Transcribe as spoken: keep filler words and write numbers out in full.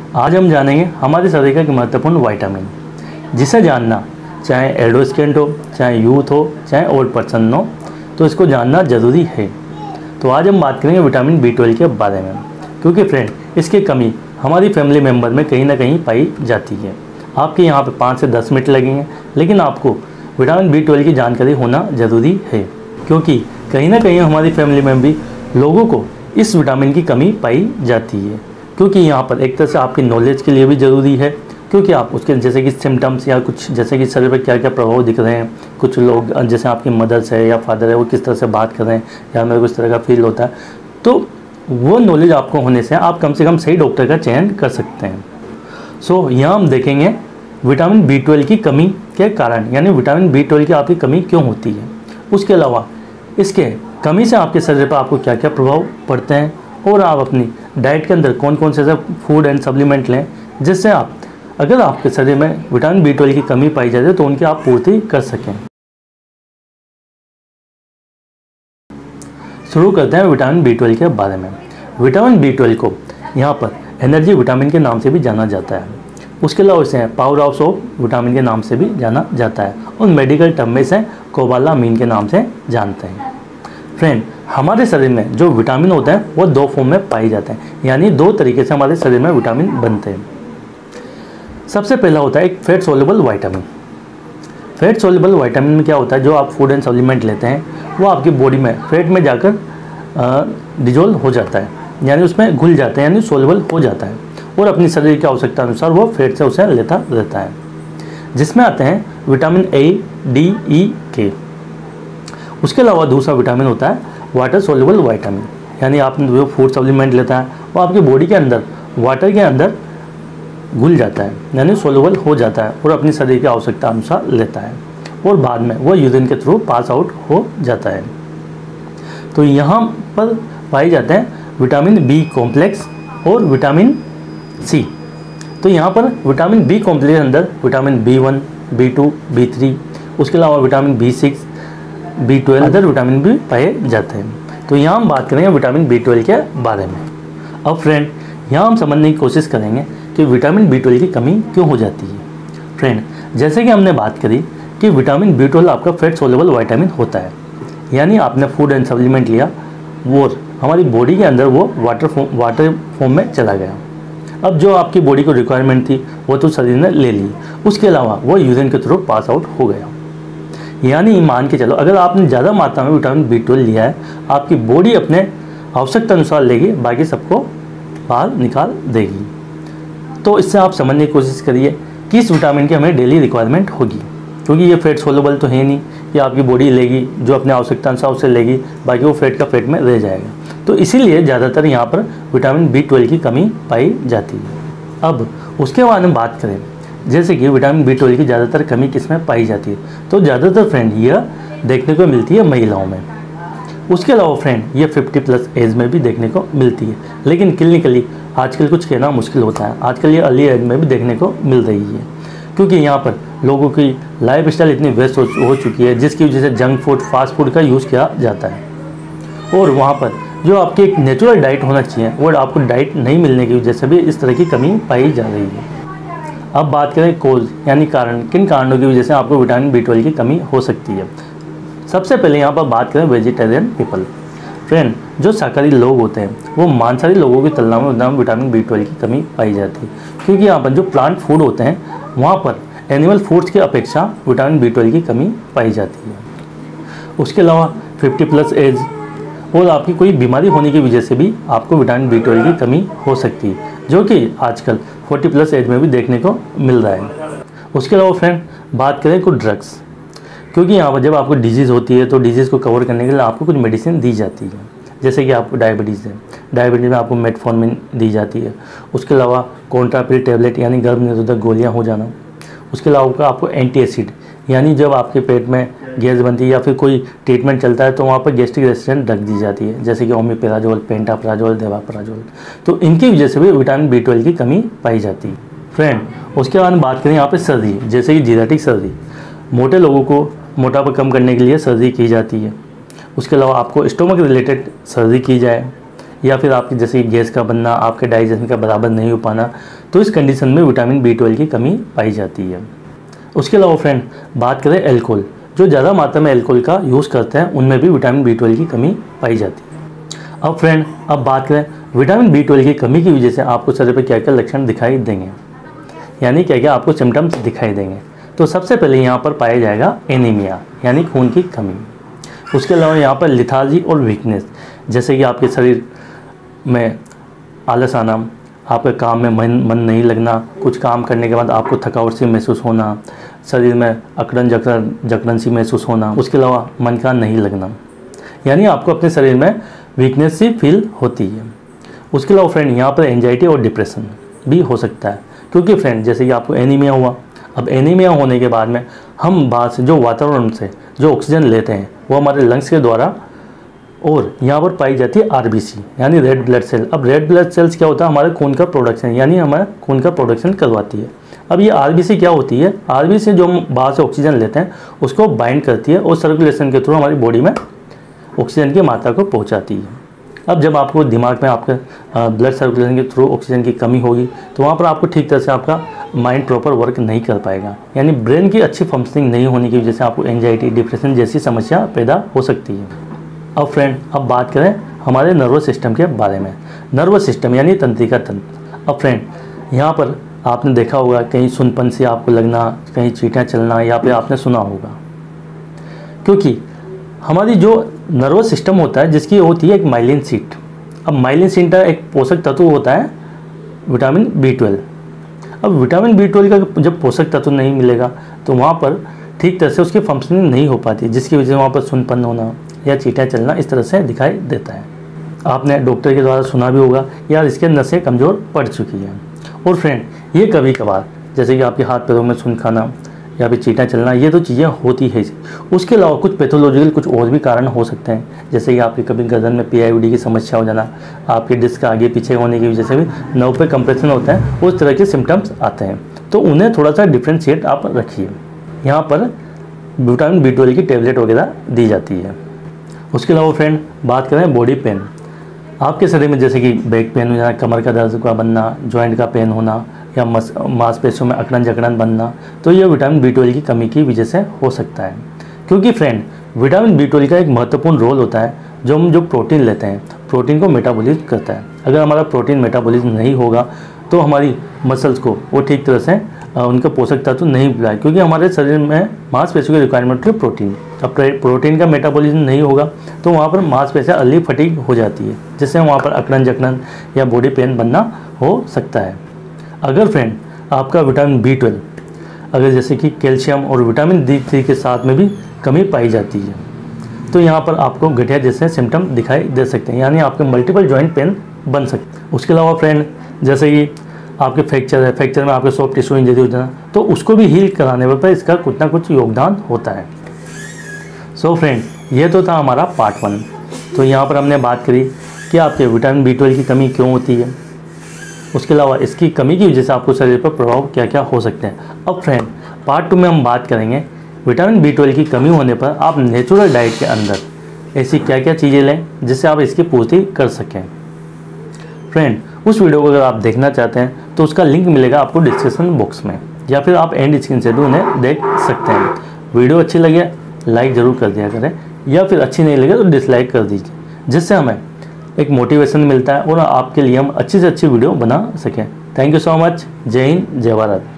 आज हम जानेंगे हमारे शरीर का एक महत्वपूर्ण विटामिन, जिसे जानना चाहे एडोलेसेंट हो, चाहे यूथ हो, चाहे ओल्ड पर्सन हो, तो इसको जानना ज़रूरी है। तो आज हम बात करेंगे विटामिन बी ट्वेल्व के बारे में, क्योंकि फ्रेंड इसकी कमी हमारी फैमिली मेम्बर में कहीं ना कहीं पाई जाती है। आपके यहाँ पे पाँच से दस मिनट लगेंगे, लेकिन आपको विटामिन बी ट्वेल्व की जानकारी होना ज़रूरी है, क्योंकि कहीं ना कहीं हमारी फैमिली में भी लोगों को इस विटामिन की कमी पाई जाती है। क्योंकि यहाँ पर एक तरह से आपकी नॉलेज के लिए भी ज़रूरी है, क्योंकि आप उसके जैसे कि सिम्टम्स या कुछ जैसे कि शरीर पर क्या क्या प्रभाव दिख रहे हैं, कुछ लोग जैसे आपकी मदर्स है या फादर है वो किस तरह से बात कर रहे हैं या मेरे को इस तरह का फील होता है, तो वो नॉलेज आपको होने से आप कम से कम सही डॉक्टर का चयन कर सकते हैं। सो so, यहाँ हम देखेंगे विटामिन बी ट्वेल्व की कमी के कारण, यानी विटामिन बी ट्वेल्व की आपकी कमी क्यों होती है। उसके अलावा इसके कमी से आपके शरीर पर आपको क्या क्या प्रभाव पड़ते हैं, और आप अपनी डाइट के अंदर कौन कौन से ऐसे फूड एंड सप्लीमेंट लें जिससे आप अगर आपके शरीर में विटामिन बी ट्वेल्व की कमी पाई जाती है तो उनकी आप पूर्ति कर सकें। शुरू करते हैं विटामिन बी ट्वेल्व के बारे में। विटामिन बी ट्वेल्व को यहाँ पर एनर्जी विटामिन के नाम से भी जाना जाता है। उसके अलावा इसे पावर हाउस ऑफ विटामिन के नाम से भी जाना जाता है, और मेडिकल टर्म में इसे कोबालामीन के नाम से जानते हैं। फ्रेंड हमारे शरीर में जो विटामिन होते हैं वो दो फॉर्म में पाए जाते हैं, यानी दो तरीके से हमारे शरीर में विटामिन बनते हैं। सबसे पहला होता है एक fat soluble vitamin. Fat soluble vitamin में क्या होता है, जो आप फूड एंड सप्लीमेंट लेते हैं वो आपकी बॉडी में फैट में जाकर डिजोल्व हो जाता है, यानी उसमें घुल जाता है, यानी सोल्यूबल हो जाता है, और अपनी शरीर की आवश्यकता अनुसार वो फैट से उसे लेता रहता है। जिसमें आते हैं विटामिन ए, डी, ई, के। उसके अलावा दूसरा विटामिन होता है वाटर सोल्यूबल विटामिन, यानी आपने जो फूड सप्लीमेंट लेता है वो आपकी बॉडी के अंदर वाटर के अंदर घुल जाता है, यानी सोल्यूबल हो जाता है, और अपनी शरीर की आवश्यकता अनुसार लेता है, और बाद में वो यूरिन के थ्रू पास आउट हो जाता है। तो यहाँ पर पाए जाते हैं विटामिन बी कॉम्प्लेक्स और विटामिन सी। तो यहाँ पर विटामिन बी कॉम्प्लेक्स के अंदर vitamin B one, B two, B three, उसके अलावा vitamin B six, B twelve other vitamin भी पाए जाते हैं। तो यहाँ हम बात करेंगे विटामिन बी ट्वेल्व के बारे में। अब फ्रेंड यहाँ हम समझने की कोशिश करेंगे कि विटामिन बी ट्वेल्व की कमी क्यों हो जाती है। फ्रेंड जैसे कि हमने बात करी कि विटामिन बी ट्वेल्व आपका फैट सोल्यूबल विटामिन होता है, यानी आपने फूड एंड सप्लीमेंट लिया वो हमारी बॉडी के अंदर वो वाटर फॉर्म वाटर फॉर्म में चला गया। अब जो आपकी बॉडी को रिक्वायरमेंट थी वो तो शरीर ने ले ली, उसके अलावा वो यूरिन के थ्रू पास आउट हो गया। यानी मान के चलो अगर आपने ज़्यादा मात्रा में विटामिन बी ट्वेल्व लिया है, आपकी बॉडी अपने आवश्यकता अनुसार लेगी, बाकी सबको बाहर निकाल देगी। तो इससे आप समझने की कोशिश करिए कि इस विटामिन की हमें डेली रिक्वायरमेंट होगी, क्योंकि ये फैट सोल्यूबल तो है नहीं कि आपकी बॉडी लेगी जो अपने आवश्यकता अनुसार उसे लेगी, बाकी वो फैट का फैट में रह जाएगा। तो इसीलिए ज़्यादातर यहाँ पर विटामिन बी ट्वेल्व की कमी पाई जाती है। अब उसके बाद हम बात करें जैसे कि विटामिन बी ट्वेल्व की ज़्यादातर कमी किस में पाई जाती है, तो ज़्यादातर फ्रेंड यह देखने को मिलती है महिलाओं में। उसके अलावा फ्रेंड ये फिफ्टी प्लस एज में भी देखने को मिलती है, लेकिन क्लिनिकली आजकल कुछ कहना मुश्किल होता है। आजकल ये अर्ली एज में भी देखने को मिल रही है, क्योंकि यहाँ पर लोगों की लाइफ स्टाइल इतनी व्यस्त हो चुकी है, जिसकी वजह से जंक फूड, फास्ट फूड का यूज़ किया जाता है, और वहाँ पर जो आपकी एक नेचुरल डाइट होना चाहिए वो आपको डाइट नहीं मिलने की वजह से भी इस तरह की कमी पाई जा रही है। अब बात करें कोज, यानी कारण, किन कारणों की वजह से आपको विटामिन बी ट्वेल्व की कमी हो सकती है। सबसे पहले यहाँ पर बात करें वेजिटेरियन पीपल। फ्रेंड जो शाकाहारी लोग होते हैं वो मांसाहारी लोगों की तुलना में विटामिन बी ट्वेल्व की कमी पाई जाती है, क्योंकि यहाँ पर जो प्लांट फूड होते हैं वहाँ पर एनिमल फूड्स की अपेक्षा विटामिन बी ट्वेल्व की कमी पाई जाती है। उसके अलावा फिफ्टी प्लस एज और आपकी कोई बीमारी होने की वजह से भी आपको विटामिन बी ट्वेल्व की कमी हो सकती है, जो कि आजकल फोर्टी प्लस एज में भी देखने को मिल रहा है। उसके अलावा फ्रेंड बात करें कुछ ड्रग्स, क्योंकि यहाँ पर जब आपको डिजीज़ होती है तो डिजीज़ को कवर करने के लिए आपको कुछ मेडिसिन दी जाती है, जैसे कि आपको डायबिटीज़ है, डायबिटीज़ में आपको मेटफॉर्मिन दी जाती है। उसके अलावा कॉन्ट्रापिल टेबलेट यानी गर्भ निरोधक गोलियाँ हो जाना। उसके अलावा आपको एंटी एसिड, यानी जब आपके पेट में गैस बनती है या फिर कोई ट्रीटमेंट चलता है तो वहाँ पर गैस्ट्रिक रेसिस्टेंट ड्रग दी जाती है, जैसे कि ओमेप्राजोल, पेंटाप्राजोल, देवाप्राजोल। तो इनकी वजह से भी विटामिन बी ट्वेल्व की कमी पाई जाती है। फ्रेंड उसके बाद बात करें यहाँ पे सर्जरी, जैसे कि जीरेटिक सर्जरी, मोटे लोगों को मोटापा कम करने के लिए सर्जरी की जाती है। उसके अलावा आपको स्टोमक रिलेटेड सर्जरी की जाए, या फिर आपकी जैसे गैस का बनना, आपके डाइजेशन का बराबर नहीं हो पाना, तो इस कंडीशन में विटामिन बी ट्वेल्व की कमी पाई जाती है। उसके अलावा फ्रेंड बात करें अल्कोहल, जो ज़्यादा मात्रा में अल्कोहल का यूज़ करते हैं उनमें भी विटामिन बी ट्वेल्व की कमी पाई जाती है। अब फ्रेंड अब बात करें विटामिन बी ट्वेल्व की कमी की वजह से आपको शरीर पर क्या क्या लक्षण दिखाई देंगे, यानी क्या क्या आपको सिम्टम्स दिखाई देंगे। तो सबसे पहले यहाँ पर पाया जाएगा एनीमिया, यानी खून की कमी। उसके अलावा यहाँ पर लिथार्जी और वीकनेस, जैसे कि आपके शरीर में आलस आना, आपके काम में मन मन नहीं लगना, कुछ काम करने के बाद आपको थकावट सी महसूस होना, शरीर में अकड़न जकड़न जकड़न सी महसूस होना, उसके अलावा मन का नहीं लगना, यानी आपको अपने शरीर में वीकनेस सी फील होती है। उसके अलावा फ्रेंड यहाँ पर एंजाइटी और डिप्रेशन भी हो सकता है, क्योंकि फ्रेंड जैसे कि आपको एनीमिया हुआ, अब एनीमिया होने के बाद में हम बाहर से जो वातावरण से जो ऑक्सीजन लेते हैं वो हमारे लंग्स के द्वारा, और यहाँ पर पाई जाती है आरबीसी यानी रेड ब्लड सेल। अब रेड ब्लड सेल्स क्या होता है, हमारे खून का प्रोडक्शन, यानी हमारा खून का प्रोडक्शन करवाती है। अब ये आरबीसी क्या होती है, आरबीसी जो हम बाहर से ऑक्सीजन लेते हैं उसको बाइंड करती है और सर्कुलेशन के थ्रू हमारी बॉडी में ऑक्सीजन की मात्रा को पहुँचाती है। अब जब आपको दिमाग में आपके ब्लड सर्कुलेशन के थ्रू ऑक्सीजन की कमी होगी तो वहाँ पर आपको ठीक तरह से आपका माइंड प्रॉपर वर्क नहीं कर पाएगा, यानी ब्रेन की अच्छी फंक्शनिंग नहीं होने की वजह से आपको एंजाइटी, डिप्रेशन जैसी समस्या पैदा हो सकती है। अब फ्रेंड अब बात करें हमारे नर्वस सिस्टम के बारे में। नर्वस सिस्टम यानी तंत्रिका तंत्र। अब फ्रेंड यहाँ पर आपने देखा होगा कहीं सुनपन से आपको लगना, कहीं चींटियाँ चलना, या फिर आपने सुना होगा, क्योंकि हमारी जो नर्वस सिस्टम होता है जिसकी होती है एक माइलिन शीट। अब माइलिन शीट का एक पोषक तत्व होता है विटामिन बी ट्वेल्व। अब विटामिन बी ट्वेल्व का जब पोषक तत्व नहीं मिलेगा तो वहाँ पर ठीक तरह से उसकी फंक्शनिंग नहीं हो पाती, जिसकी वजह से वहाँ पर सुनपन होना या चींटियाँ चलना इस तरह से दिखाई देता है। आपने डॉक्टर के द्वारा सुना भी होगा यार इसके नसें कमज़ोर पड़ चुकी हैं। और फ्रेंड ये कभी कभार जैसे कि आपके हाथ पैरों में सुन खाना या फिर चींटियाँ चलना, ये तो चीज़ें होती है। उसके अलावा कुछ पैथोलॉजिकल कुछ और भी कारण हो सकते हैं, जैसे कि आपके कभी गर्दन में पीआईओडी की समस्या हो जाना, आपके डिस्क आगे पीछे होने की वजह से भी नर्व पे कंप्रेशन होता है, उस तरह के सिम्टम्स आते हैं। तो उन्हें थोड़ा सा डिफ्रेंशिएट आप रखिए। यहाँ पर विटामिन बी ट्वेल्व की टेबलेट वगैरह दी जाती है। उसके अलावा फ्रेंड बात करें बॉडी पेन, आपके शरीर में जैसे कि बैक पेन हो जाना, कमर का दर्द का बनना, जॉइंट का पेन होना, या मांसपेशियों में अकड़न जकड़न बनना, तो यह विटामिन बी ट्वेल्व की कमी की वजह से हो सकता है। क्योंकि फ्रेंड विटामिन बी ट्वेल्व का एक महत्वपूर्ण रोल होता है, जो हम जो प्रोटीन लेते हैं प्रोटीन को मेटाबॉलिज्म करता है। अगर हमारा प्रोटीन मेटाबॉलिज्म नहीं होगा तो हमारी मसल्स को वो ठीक तरह से उनका पोषक तत्व नहीं मिला है, क्योंकि हमारे शरीर में मांसपेशियों की रिक्वायरमेंट है प्रोटीन। अब प्रोटीन का मेटाबॉलिज्म नहीं होगा तो वहाँ पर मांसपेशियाँ अर्ली फटीग हो जाती है, जिससे वहाँ पर अकड़न जकड़न या बॉडी पेन बनना हो सकता है। अगर फ्रेंड आपका विटामिन बी ट्वेल्व अगर जैसे कि कैल्शियम और विटामिन डी थ्री के साथ में भी कमी पाई जाती है तो यहाँ पर आपको गठिया जैसे सिम्टम दिखाई दे सकते हैं, यानी आपके मल्टीपल जॉइंट पेन बन सकते हैं। उसके अलावा फ्रेंड जैसे कि आपके फ्रैक्चर है, फ्रैक्चर में आपके सॉफ्ट टिश्यू इंजरी हो जाना, तो उसको भी हील कराने पर इसका कुछ ना कुछ योगदान होता है। सो so फ्रेंड ये तो था हमारा पार्ट वन। तो यहाँ पर हमने बात करी कि आपके विटामिन बी ट्वेल्व की कमी क्यों होती है, उसके अलावा इसकी कमी की वजह से आपको शरीर पर प्रभाव क्या क्या हो सकते हैं। अब फ्रेंड पार्ट टू में हम बात करेंगे विटामिन बी ट्वेल्व की कमी होने पर आप नेचुरल डाइट के अंदर ऐसी क्या क्या चीज़ें लें जिससे आप इसकी पूर्ति कर सकें। फ्रेंड उस वीडियो को अगर आप देखना चाहते हैं तो उसका लिंक मिलेगा आपको डिस्क्रिप्शन बॉक्स में, या फिर आप एंड स्क्रीन से भी उन्हें देख सकते हैं। वीडियो अच्छी लगे लाइक ज़रूर कर दिया करें, या फिर अच्छी नहीं लगे तो डिसलाइक कर दीजिए, जिससे हमें एक मोटिवेशन मिलता है और आपके लिए हम अच्छी से अच्छी वीडियो बना सकें। Thank you so much. जय हिंद, जय भारत।